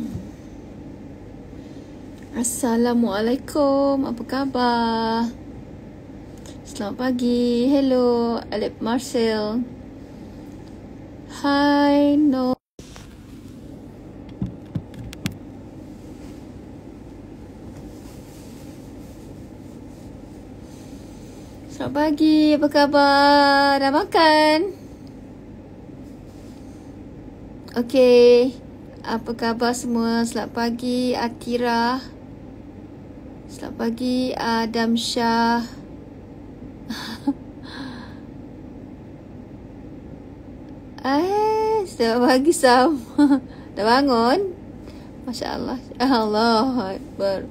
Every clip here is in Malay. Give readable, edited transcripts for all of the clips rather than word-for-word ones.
Assalamualaikum, apa khabar? Selamat pagi. Hello, Alep Marcel. Hai, No. Selamat pagi, apa khabar? Dah makan? Okey. Apa khabar semua? Selamat pagi, Akira. Selamat pagi, Adam Shah. Selamat pagi, Sam. Dah bangun? Masya Allah. Allah Akbar.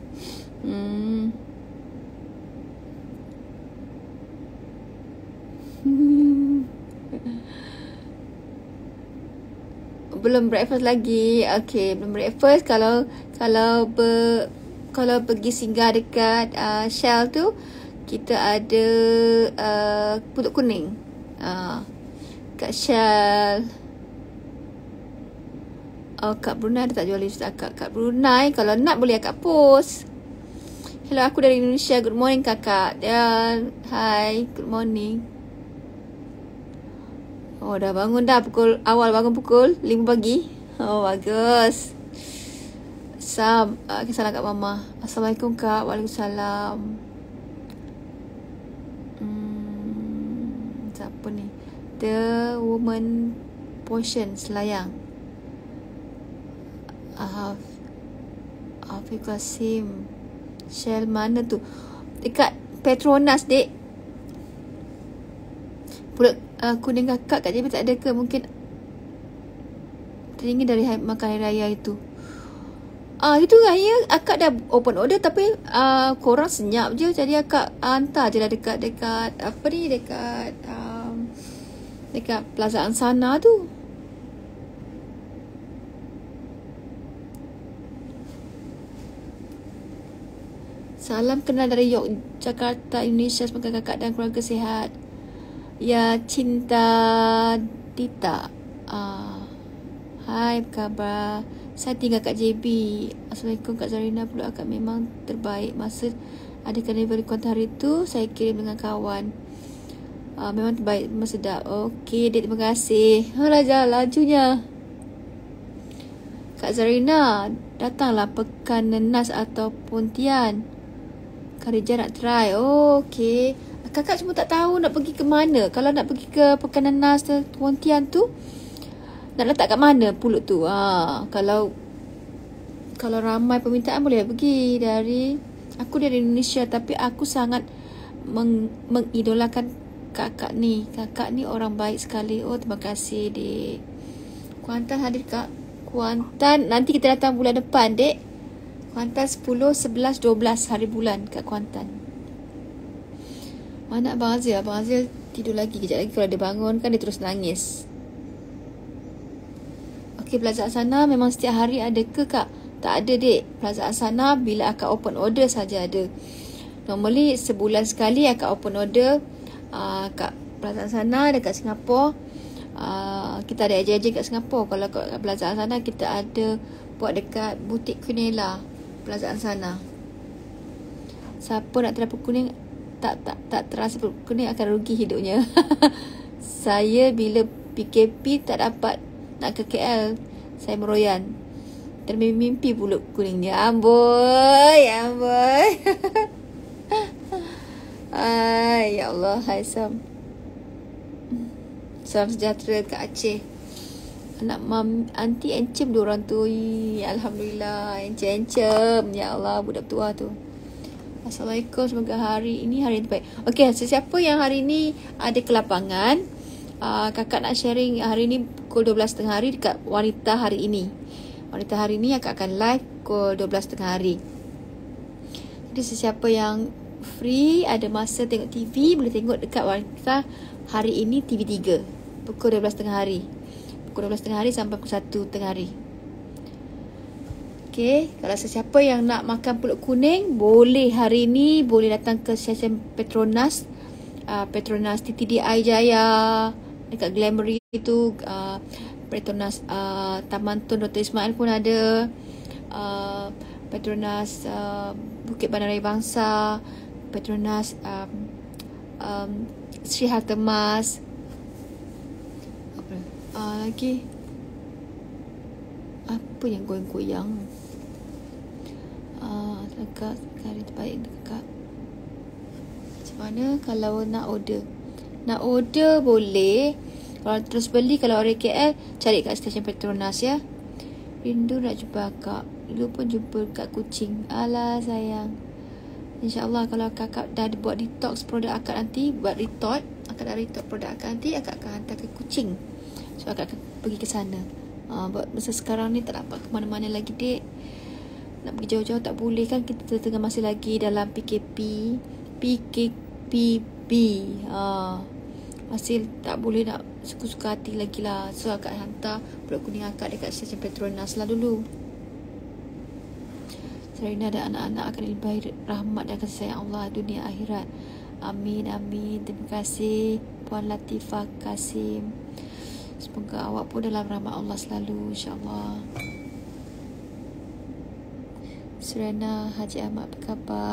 Belum breakfast lagi. Okey, belum breakfast. Kalau pergi singgah dekat Shell tu, kita ada pulut kuning. Kat Shell. Oh, kat Brunei ada tak jual lipstick akak? Kat Brunei, kalau nak boleh akak post. Hello, aku dari Indonesia. Good morning kakak. Dan hi, good morning. Oh, dah bangun dah. Awal bangun pukul 5 pagi. Oh, bagus. Salam kat mama. Assalamualaikum kak. Waalaikumsalam. Siapa ni? The Woman Portion Selayang. Afiq Qasim. Shell mana tu? Dekat Petronas, dek. Pulut kuning kakak kat JB tak ada ke? Mungkin teringin dari makan hari raya itu. Itu raya akak dah open order, tapi korang senyap je, jadi akak hantar je lah dekat apa ni, dekat Plaza Ansana tu. Salam kenal dari Yogyakarta, Indonesia. Semoga kakak dan keluarga sihat. Ya, Cinta Dita. Hai, apa khabar? Saya tinggal kat JB. Assalamualaikum Kak Zarina. Pulut akak memang terbaik. Masa ada delivery konten hari tu, saya kirim dengan kawan. Memang terbaik, memang sedap. Okey, dek, terima kasih. Raja, lajunya. Kak Zarina, datanglah Pekan Nenas atau Pontian. Karija nak try. Okey. Kakak cuma tak tahu nak pergi ke mana. Kalau nak pergi ke Pekan Nenas atau Pontian tu, nak letak kat mana pulut tu? Kalau ramai permintaan boleh pergi aku dari Indonesia, tapi aku sangat mengidolakan kakak ni. Kakak ni orang baik sekali. Oh, terima kasih, dek. Kuantan hadir kak. Kuantan nanti kita datang bulan depan, dek. Kuantan 10, 11, 12 hari bulan kat Kuantan. Mana Abang Azil? Abang Azil tidur lagi. Kejap lagi kalau dia bangun kan dia terus nangis. Okey, Plaza Asana memang setiap hari ada ke kak? Tak ada, dek. Plaza Asana bila akak open order saja ada. Normally sebulan sekali akak open order kat Plaza Asana dekat Singapura. Kita ada ejen-ejen kat Singapura. Kalau kat Plaza Asana kita ada buat dekat butik Quinella, Plaza Asana. Siapa nak terdapat kuning tak terasa kuning akan rugi hidupnya. Saya bila PKP tak dapat nak ke KL, saya meroyan dan mimpi pulut kuningnya. Amboi. Ya Allah, hai Sam. Salam sejahtera kat Aceh. Anak anti encem diorang tu. Alhamdulillah, encem. Ya Allah, budak tua tu. Assalamualaikum, semoga hari ini hari yang terbaik. Okey, sesiapa yang hari ini ada ke lapangan, kakak nak sharing hari ini pukul 12.30 hari dekat Wanita Hari Ini. Wanita Hari Ini akak akan live pukul 12.30 hari. Jadi sesiapa yang free, ada masa tengok TV, boleh tengok dekat Wanita Hari Ini TV3 pukul 12.30 hari. Pukul 12.30 hari sampai pukul 1.30 hari. Okey, kalau sesiapa yang nak makan pulut kuning, boleh hari ni, boleh datang ke stesen Petronas, Petronas TTDI Jaya, dekat Glamoury tu, Petronas Taman Tun Dr. Ismail pun ada. Petronas Bukit Bandar Raya Bangsa, Petronas Sri Hartemas, lagi apa yang goyang-goyang. Kakak kali terbaik kakak. Macam mana kalau nak order boleh. Kalau terus beli, kalau orang KL cari kat stesen Petronas ya. Rindu nak jumpa akak. Dulu pun jumpa kat Kuching. Alah sayang. InsyaAllah kalau kakak dah buat detox produk akak nanti, buat retort, akak dah retort produk akak nanti, akak akan hantar ke Kuching. So akak akan pergi ke sana. Buat masa sekarang ni tak dapat ke mana-mana lagi dek. Nak pergi jauh-jauh tak boleh kan, kita tengah masih lagi dalam PKPB. Masih tak boleh nak suka-suka hati lagi lah. So akak hantar produk kuning akak dekat stesen Petronas lah dulu. Sarina dan anak-anak akan dilimpahi rahmat dan kasih sayang Allah dunia akhirat. Amin, amin. Terima kasih Puan Latifah Kasim. Semoga awak pun dalam rahmat Allah selalu, insyaAllah. Serena Haji Ahmad, apa khabar?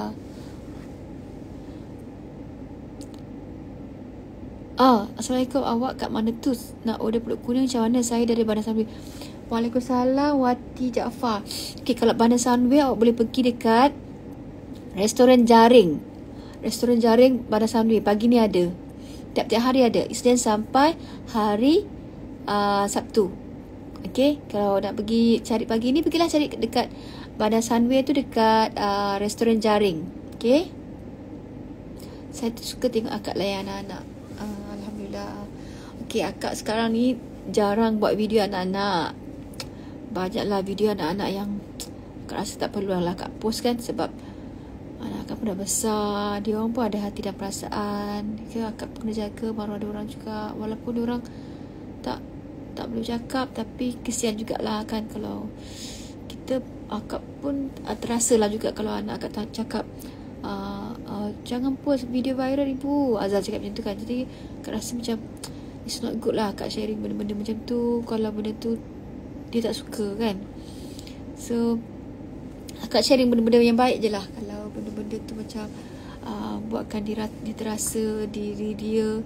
Assalamualaikum, awak kat mana tu? Nak order produk kuning macam mana? Saya dari Bandar Sunway. Waalaikumsalam, Wati Jaafar. Okay, kalau Bandar Sunway awak boleh pergi dekat Restoran Jaring. Restoran Jaring Bandar Sunway. Pagi ni ada. Tiap-tiap hari ada. Isnin sampai hari Sabtu. Okay, kalau nak pergi cari pagi ni, pergilah cari dekat Bandar Sunway tu, dekat Restoran Jaring. Okay, saya suka tengok akak layan anak-anak. Alhamdulillah. Okay, akak sekarang ni jarang buat video anak-anak. Banyaklah video anak-anak yang akak rasa tak perlu lah akak post kan, sebab anak akak pun dah besar, dia orang pun ada hati dan perasaan. Okay, akak pun kena jaga maruah dia orang juga. Walaupun dia orang tak boleh cakap, tapi kesian jugalah kan kalau kita, akak pun terasa lah juga kalau anak akak cakap jangan post video viral ibu, Azal cakap macam tu kan. Jadi akak rasa macam it's not good lah akak sharing benda-benda macam tu kalau benda tu dia tak suka kan. So akak sharing benda-benda yang baik je lah. Kalau benda-benda tu macam buatkan dia terasa diri dia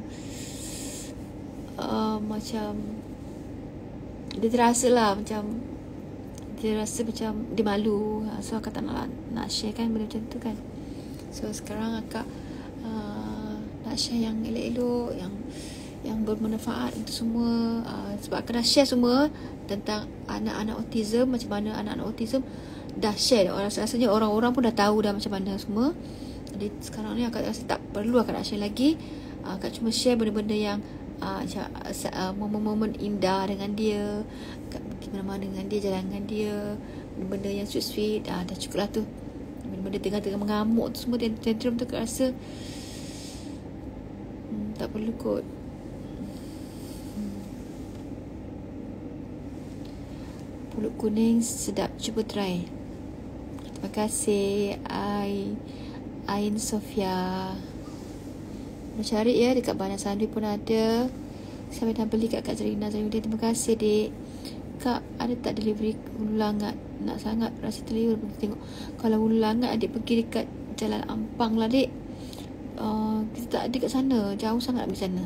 macam dia terasa lah macam dia rasa macam dia malu. So akak tak nak share kan benda macam tu kan. So sekarang akak nak share yang elok-elok, yang bermanfaat untuk semua. Sebab akak dah share semua tentang anak-anak autism, macam mana anak-anak autism dah share. Rasanya orang-orang pun dah tahu dah macam mana semua. Jadi sekarang ni akak rasa tak perlu akak nak share lagi. Akak cuma share benda-benda yang momen-momen indah dengan dia, pergi mana-mana dengan dia, jalan dengan dia, benda-benda yang sweet-sweet. Dah cukup lah tu. Benda-benda tengah-tengah mengamuk tu semua, tantrum tu akak rasa tak perlu kot. Pulut kuning sedap, cuba try. Terima kasih Ain Sofia. Nak cari ya, dekat Bandar Sunway pun ada. Sampai dah beli kat Kak Zarina Zainuddin. Terima kasih dek. Kak, ada tak delivery Hulu Langat? Nak sangat rasa terliur tengok. Kalau Hulu Langat adik pergi dekat Jalan Ampang lah dek. Kita tak ada kat sana, jauh sangat pergi sana.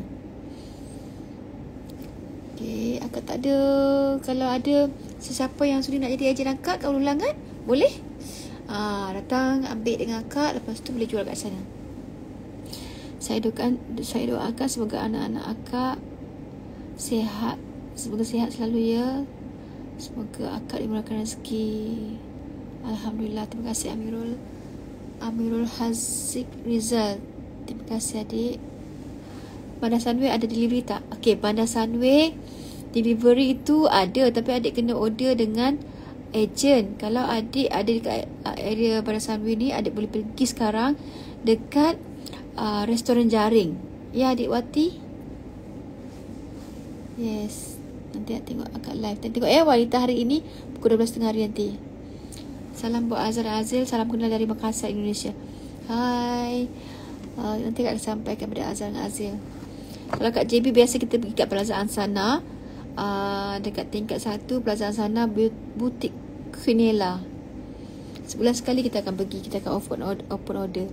Okay, akak tak ada. Kalau ada sesiapa yang sudi nak jadi ejen akak kat Hulu Langat, boleh datang ambil dengan akak, lepas tu boleh jual kat sana. Saya doakan semoga anak-anak akak sihat. Semoga sihat selalu ya. Semoga akak dimurahkan rezeki. Alhamdulillah. Terima kasih Amirul Haziq Rizal. Terima kasih adik. Bandar Sunway ada delivery tak? Okay, Bandar Sunway delivery itu ada, tapi adik kena order dengan ejen. Kalau adik ada dekat area Bandar Sunway ni, adik boleh pergi sekarang dekat Restoran Jaring. Ya adik Wati? Yes. Nanti nak tengok akak live. Nanti tengok wanita hari ini pukul 12.30 hari nanti. Salam buat Azhar Azil. Salam kenal dari Makassar, Indonesia. Hai. Nanti akan sampaikan kepada Azhar dan Azil. Kalau kat JB biasa kita pergi kat Plaza Ansana, dekat tingkat 1 Plaza Ansana, butik Quinella. Sebulan sekali kita akan pergi, kita akan open order.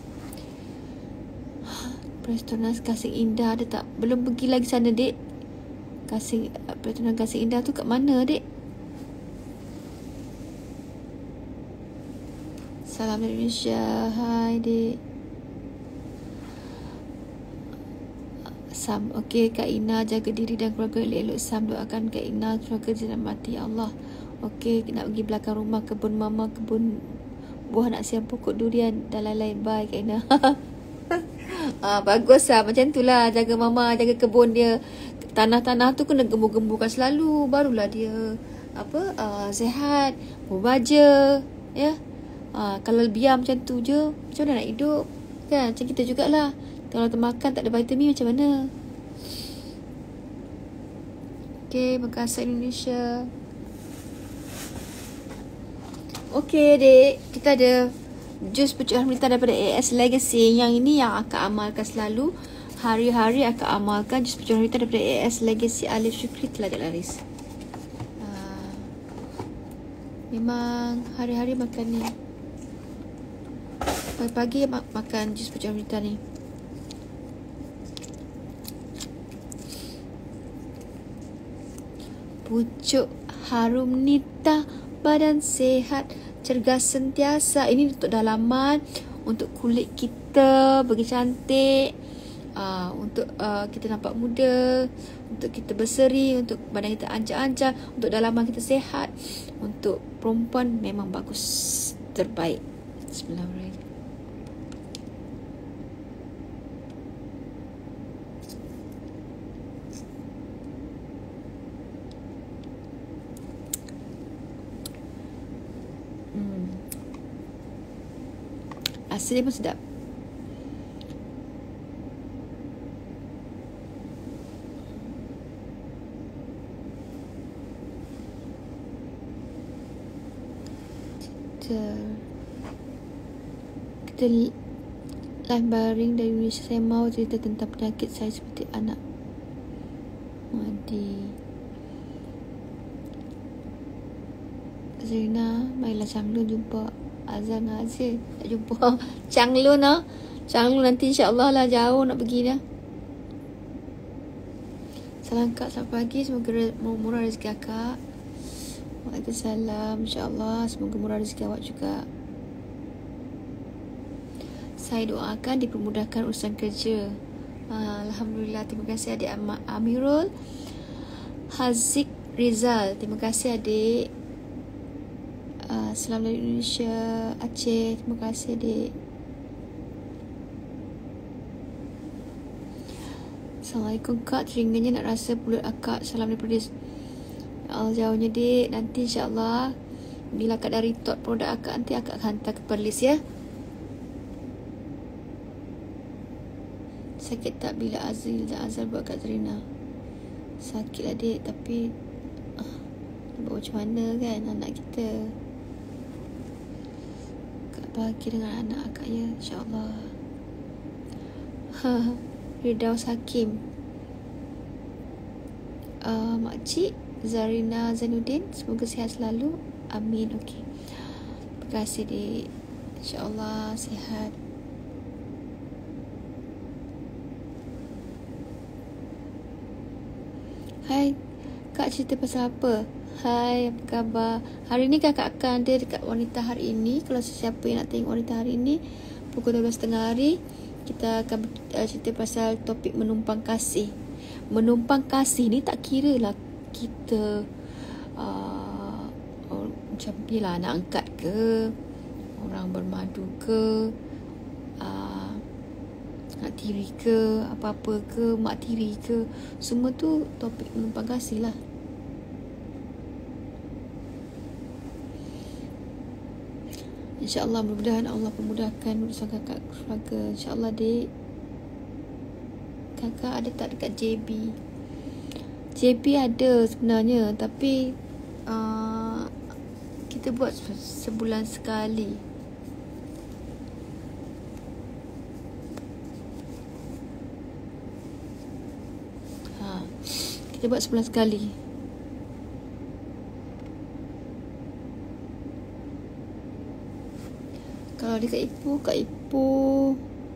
Restoran Kasih Indah ada tak? Belum pergi lagi sana, dek. Restoran Kasih Indah tu kat mana, dek? Salam dari Indonesia. Hai, dek. Sam. Okey, Kak Ina, jaga diri dan keluarga elok-elok. Sam, doakan Kak Ina keluarga jangan mati, ya Allah. Okey, nak pergi belakang rumah, kebun mama, kebun buah nak siam pokok durian dan lain-lain. Bye, Kak Ina. Bagus lah. Macam tu lah. Jaga mama, jaga kebun dia. Tanah-tanah tu kena gembur-gemburkan selalu. Barulah dia sihat, berbaja. Ya. Kalau biar macam tu je, macam mana nak hidup? Kan? Macam kita jugalah. Kalau termakan tak ada vitamin macam mana? Okay, Makassar Indonesia. Okay, dek. Kita ada jus pucuk Harmita daripada AS Legacy. Yang ini yang akak amalkan selalu. Hari-hari akak amalkan jus pucuk Harmita daripada AS Legacy. Alif Syukri Telajak Laris. Memang hari-hari makan ni. Pagi-pagi makan jus pucuk Harmita ni. Pucuk harum nita, badan sehat, cergas sentiasa. Ini untuk dalaman, untuk kulit kita bagi cantik, untuk kita nampak muda, untuk kita berseri, untuk badan kita ancang-ancang, untuk dalaman kita sehat. Untuk perempuan memang bagus, terbaik. Bismillahirrahmanirrahim. Rasa dia pun sedap. Kita live baring dari Indonesia. Saya mau cerita tentang penyakit saya seperti anak Madi. Zerina, marilah Changlun jumpa Azan Azil. Tak jumpa Changlun lah. Changlun nanti insyaAllah lah, jauh nak pergi dah. Salam Kak, selamat pagi. Semoga murah rezeki akak. Waalaikumsalam. InsyaAllah semoga murah rezeki awak juga. Saya doakan dipermudahkan urusan kerja. Alhamdulillah. Terima kasih adik Amirul Haziq Rizal. Terima kasih adik. Salam dari Indonesia, Aceh. Terima kasih adik. Assalamualaikum Kak. Teringanya nak rasa pulut akak. Salam daripada jauhnya dek. Nanti insyaAllah bila akak dah retot produk akak, nanti akak akan hantar ke Perlis ya. Sakit tak bila Azil dan Azal buat Kak Zarina? Sakit lah dek, tapi buat macam mana kan anak kita. Kak bahagia dengan anak akak ya, insyaAllah. Ridaus Hakim. Makcik Zarina Zainuddin, semoga sihat selalu. Amin. Okey. Terima kasih dek. InsyaAllah sihat. Hai Kak, cerita pasal apa? Hai, apa khabar? Hari ni kakak akan ada dekat Wanita Hari Ini. Kalau sesiapa yang nak tengok Wanita Hari Ini, pukul 12.30 hari, kita akan cerita pasal topik menumpang kasih. Menumpang kasih ni tak kira lah kita macam yelah anak angkat ke, orang bermadu ke, nak tiri ke, apa-apa ke, mak tiri ke, semua tu topik menumpang kasih lah. InsyaAllah mudah-mudahan Allah pemudahkan urusan kakak keluarga. InsyaAllah dek. Kakak ada tak dekat JB? JB ada sebenarnya, tapi kita buat sebulan sekali. Kita buat sebulan sekali. dekat Ipoh, kat Ipoh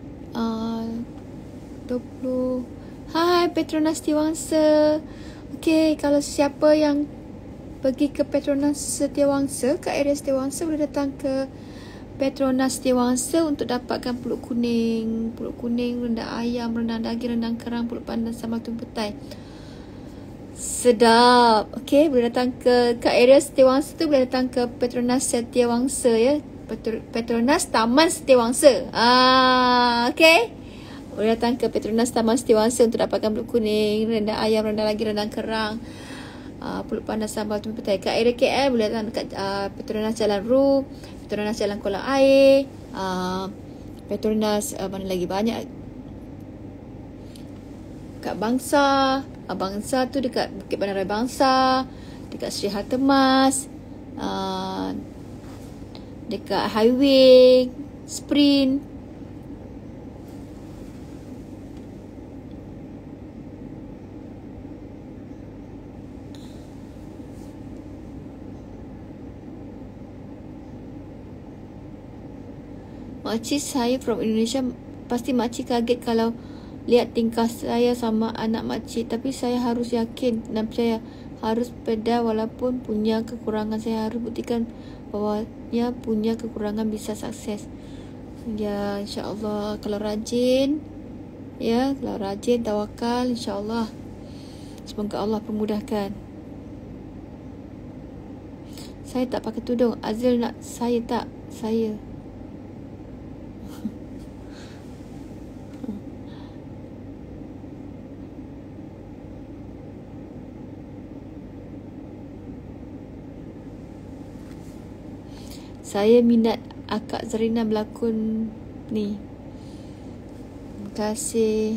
20. Hai Petronas Setiawangsa. Okay, kalau siapa yang pergi ke Petronas Setiawangsa, kat area Setiawangsa, boleh datang ke Petronas Setiawangsa untuk dapatkan pulut kuning, rendang ayam, rendang daging, rendang kerang, pulut pandan, sambal tumpeng petai. Sedap. Okay, boleh datang ke kat area Setiawangsa tu, boleh datang ke Petronas Setiawangsa ya. Petronas Taman Setiawangsa. Okay. Boleh datang ke Petronas Taman Setiawangsa untuk dapatkan pulut kuning, rendang ayam, rendang daging, rendang kerang, pulut pandan, sambal tumpeng petai. Kat area KL boleh datang dekat Petronas Jalan Ru, Petronas Jalan Kolam Air, Petronas mana lagi banyak. Kat Bangsa, Bangsa tu dekat Bukit Bandaraya Bangsa, dekat Sri Hartemas, dekat Highway Sprint. Makcik saya from Indonesia, pasti makcik kaget kalau lihat tingkah saya sama anak makcik. Tapi saya harus yakin dan percaya, harus peda walaupun punya kekurangan. Saya harus buktikan bahawa dia punya kekurangan bisa sukses. Ya, insyaAllah. Kalau rajin, ya, kalau rajin, tawakal, insyaAllah. Semoga Allah permudahkan. Saya tak pakai tudung. Azil nak saya tak? Saya. Saya minat Akak Zarina berlakon ni. Terima kasih.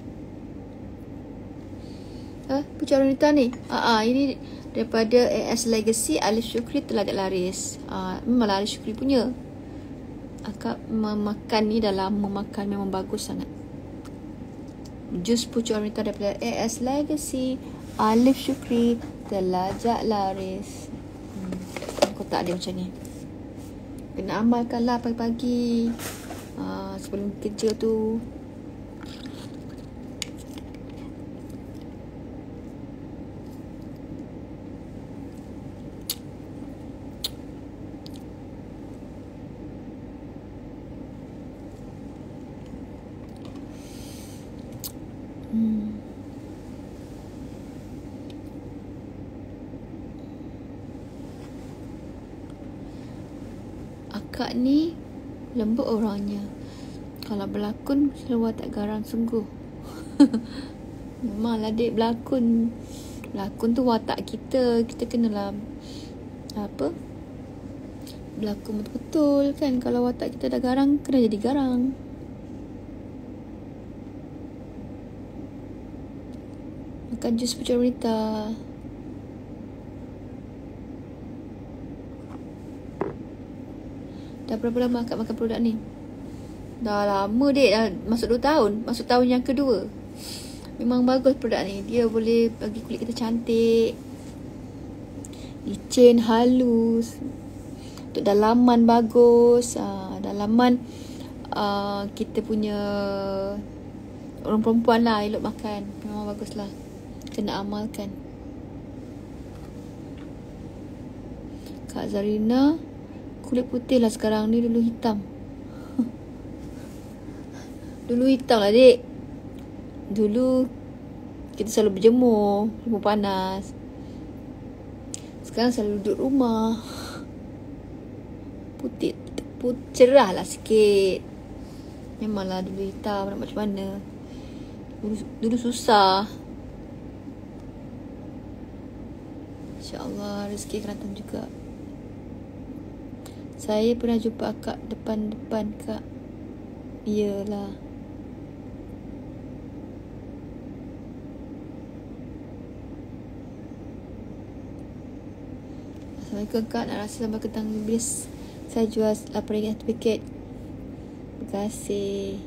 Pucara wanita ni. Ini daripada AS Legacy. Alif Syukri Telaga Laris. Memanglah Alif Syukri punya. Akak memakan ni dah lama makan, memang bagus sangat. Jus pucuk wanita daripada AS Legacy, Alif Syukri Telajak Laris. Kotak dia macam ni. Kena amalkanlah pagi-pagi sebelum kerja tu. Akak ni lembut orangnya. Kalau berlakon selalu watak garang sungguh. Memanglah dek, berlakon tu watak kita. Kita kenalah berlakon betul-betul kan. Kalau watak kita dah garang, kena jadi garang. Makan jus pucuk wanita. Dah berapa lama akak makan produk ni? Dah lama dek, dah masuk 2 tahun. Masuk tahun yang kedua. Memang bagus produk ni. Dia boleh bagi kulit kita cantik, licin, halus. Untuk dalaman bagus. Dalaman kita punya orang perempuan lah, elok makan. Memang bagus lah. Kena amalkan. Kak Zarina kulit putih lah sekarang ni, dulu hitam. Dulu hitam lah dek. Dulu kita selalu berjemur panas. Sekarang selalu duduk rumah. Putih, cerah lah sikit. Memanglah dulu hitam, nak macam mana. Dulu susah. InsyaAllah rezeki akan datang juga. Saya pernah jumpa akak depan-depan kak. Iyalah. Assalamualaikum kak, nak rasa sambal kentang bis. Saya jual RM8 satu paket. Terima kasih.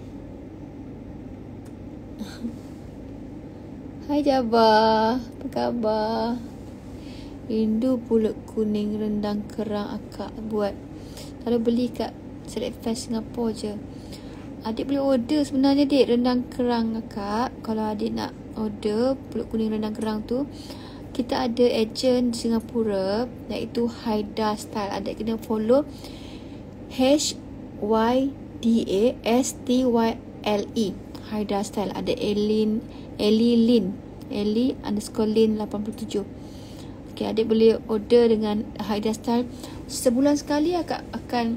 Hai Jabah, apa khabar? Rindu pulut kuning rendang kerang akak buat. Kalau beli kat Select Fest Singapore je. Adik boleh order sebenarnya dik, rendang kerang akak. Kalau adik nak order pulut kuning rendang kerang tu, kita ada ejen di Singapura iaitu Haida Style. Adik kena follow HYDASTYLE Haida Style. Ada Ellie _ Lin 87. Okay, adik boleh order dengan Haida Style. Sebulan sekali akan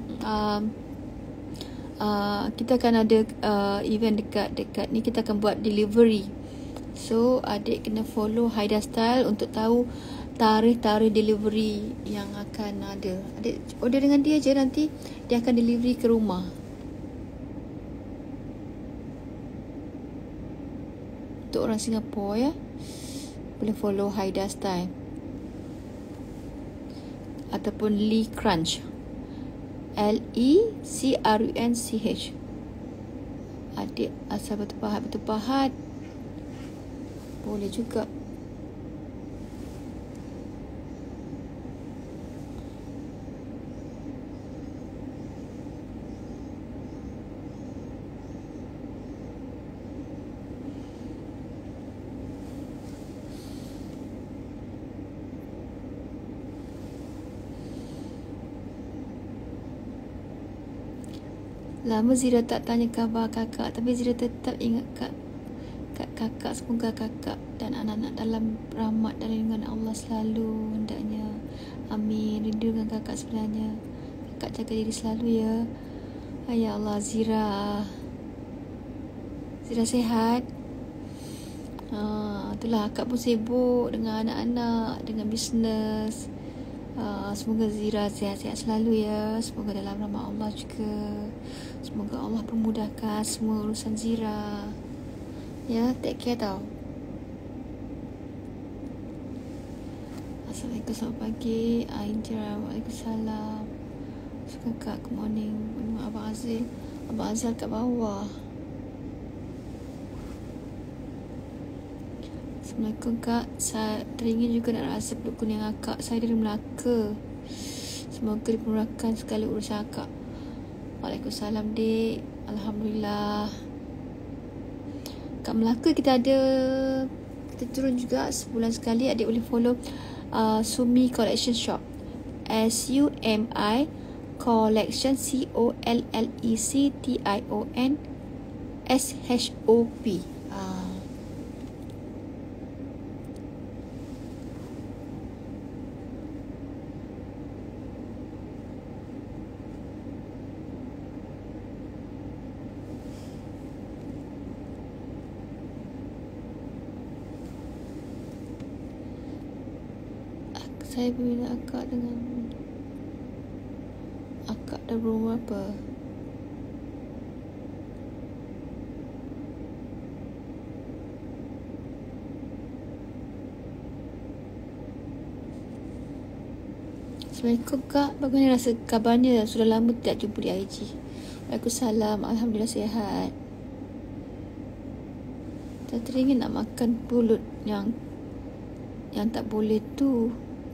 kita akan ada event dekat ni, kita akan buat delivery. So adik kena follow Haida Style untuk tahu tarikh delivery yang akan ada. Adik order dengan dia je, nanti dia akan delivery ke rumah. Untuk orang Singapura ya, boleh follow Haida Style ataupun Lee Crunch, LECRUNCH. Adik asal bertepahat boleh juga. Lama Zira tak tanya khabar kakak, tapi Zira tetap ingat kakak. Semoga kakak dan anak-anak dalam rahmat dan lindungan Allah selalu hendaknya. Amin. Rindu dengan kakak sebenarnya. Kakak jaga diri selalu ya. Ya Allah, Zira sihat. Itulah, akak pun sibuk dengan anak-anak, dengan bisnes. Semoga Zira sihat-sihat selalu ya. Semoga dalam rahmat Allah juga. Semoga Allah permudahkan semua urusan Zira. Ya, take care tau. Assalamualaikum, selamat pagi. Indira, waalaikumsalam. Kakak, good morning. Abang Azil kat bawah. Assalamualaikum kak. Saya teringin juga nak rasa pulut kuning akak. Saya dari Melaka. Semoga dipermudahkan segala urusan akak. Waalaikumsalam dik. Alhamdulillah. Kat Melaka kita turun juga sebulan sekali. Adik boleh follow Sumi Collection Shop, SUMI Collection, COLLECTIONSHOP. Saya berbina akak dengan akak dah berumur apa? Assalamualaikum kak. Bagaimana rasa kabarnya? Sudah lama tidak jumpa di IG. Waalaikumsalam. Alhamdulillah sihat. Tak teringin nak makan pulut yang tak boleh tu.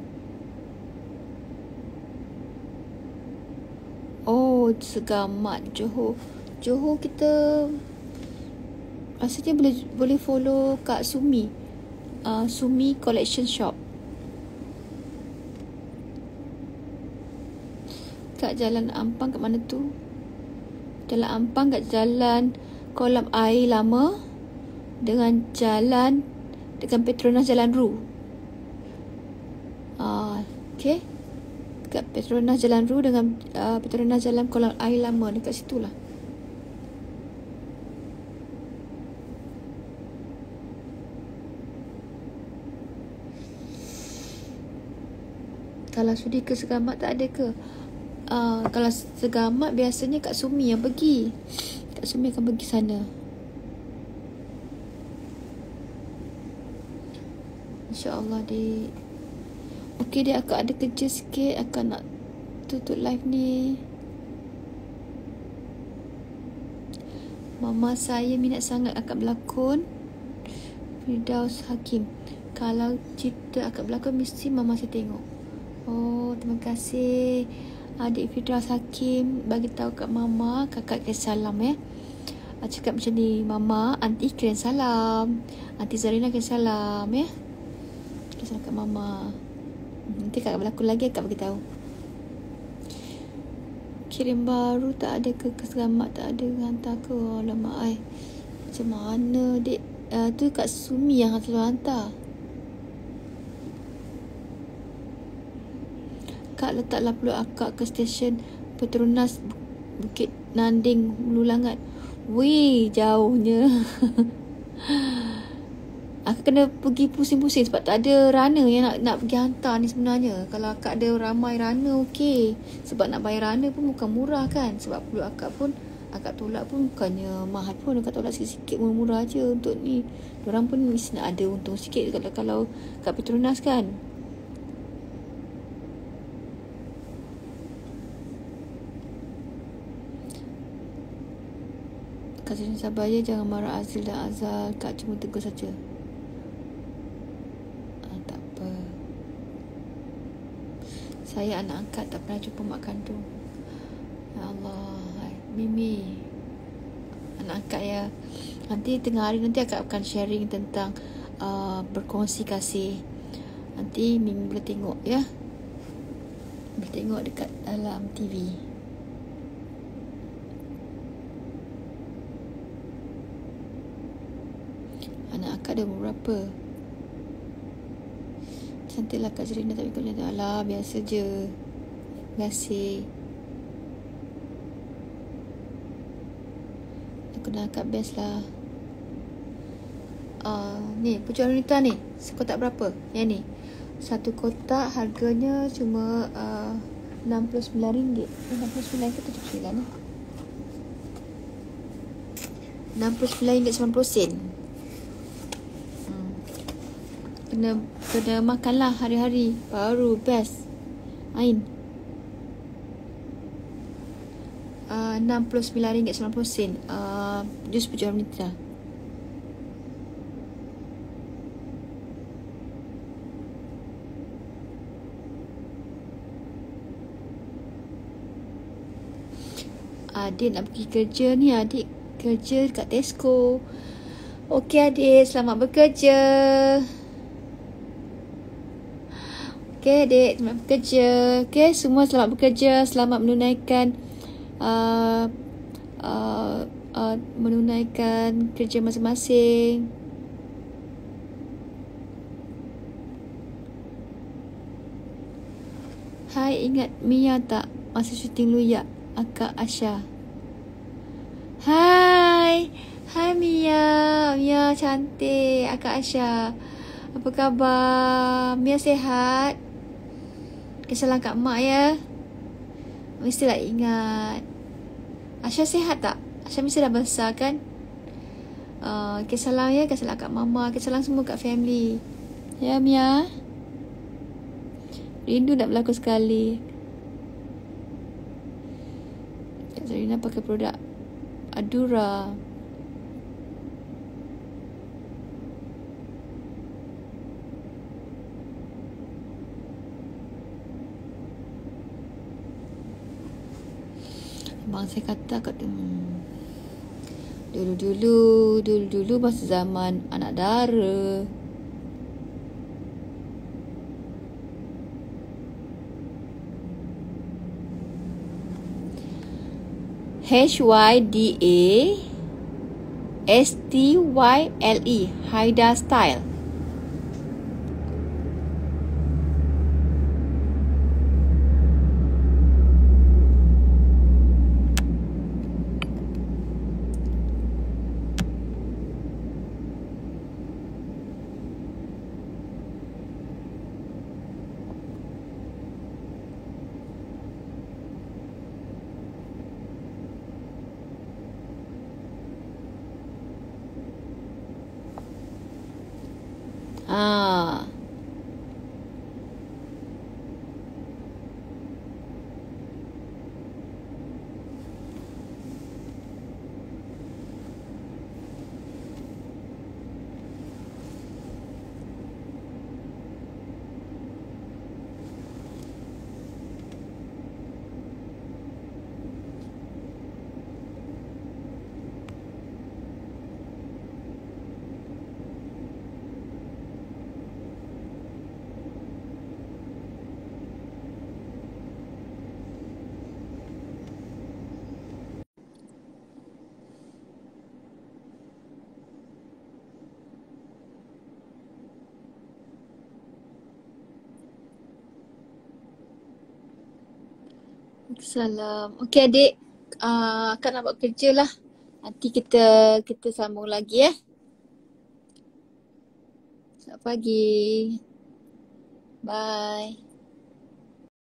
Oh, Segamat, Johor. Johor kita rasanya boleh follow Kak Sumi. Sumi Collection Shop. Kat Jalan Ampang kat mana tu? Jalan Ampang kat Jalan Kolam Air Lama dengan Petronas Jalan Ru. Okay. Dekat Petronas Jalan Ru dengan Petronas Jalan Kolam Air Lama, dekat situlah. Kalau sudi ke Segamat tak ada ke? Kalau Segamat biasanya Kak Sumi yang pergi. Kak Sumi akan pergi sana. InsyaAllah dik. Okey dia akak ada kerja sikit. Akak nak tutup live ni. Mama saya minat sangat akak berlakon. Firdaus Hakim. Kalau cerita akak berlakon mesti mama saya tengok. Oh, terima kasih Adik Fidras Hakim bagi tahu kat Mama, kakak kirim salam ya. Cakap macam ni, Mama, Aunty kirim salam. Aunty Zarina kirim salam ya. Kirim salam kat Mama. Nanti kakak berlakon lagi, kakak bagi tahu. Kirim baru tak ada ke selamat, tak ada hantar ke? Alamak ai. Macam mana dek? Tu Kak Sumi yang selalu hantar. Kak letaklah peluk akak ke stesen Petronas Bukit Nanding Melulangat. Wih, jauhnya. Akak kena pergi pusing-pusing sebab tak ada runner yang nak pergi hantar ni sebenarnya. Kalau akak ada ramai runner okey. Sebab nak bayar runner pun bukan murah kan. Sebab peluk akak pun, akak tolak pun bukannya mahal pun. Akak tolak sikit-sikit murah je untuk ni. Diorang pun mesti nak ada untung sikit kalau kat Petronas kan. Kak Sini sabar je, jangan marah Azil dan Azal. Kak cuma tegur saja. Tak apa. Saya anak angkat, tak pernah jumpa mak kandung. Ya Allah, Mimi anak angkat ya. Nanti tengah hari nanti akak akan sharing tentang berkongsi kasih. Nanti Mimi boleh tengok ya. Boleh tengok dekat dalam TV. Anak akak dah umur berapa? Cantiklah Kak Zarina tak ikut nyata. Alah, biasa je. Terima kasih. Aku dah angkat best lah. Ni, pucuk wanita ni. Sekotak berapa? Yang ni. Satu kotak harganya cuma RM69. RM69 ke RM79 ni? RM69.90. Kena makanlah hari-hari. Baru best. Ain. RM69.90. Jus pucuk wanita. Adik nak pergi kerja ni. Adik kerja kat Tesco. Okey adik, selamat bekerja. Okey adik, selamat bekerja. Okey, semua selamat bekerja. Selamat menunaikan menunaikan kerja masing-masing. Hai, ingat Mia tak? Masa syuting Luyak, Akak Asha. Hai. Hai Mia. Mia cantik. Akak Asha. Apa khabar? Mia sihat? Kesalang kat mak ya. Mestilah ingat. Asha sihat tak? Asha mesti dah besar kan? Kesalang ya. Kesalang kat mama. Kesalang semua kat family. Ya Mia. Rindu nak berlakon sekali. Kak Zarina pakai produk Adura. Abang saya kata kat dulu masa zaman anak dara. HYDASTYLE Haida Style. Waalaikumsalam. Okey adik, akak nak buat kerja lah. Nanti kita sambung lagi eh. Selamat pagi. Bye.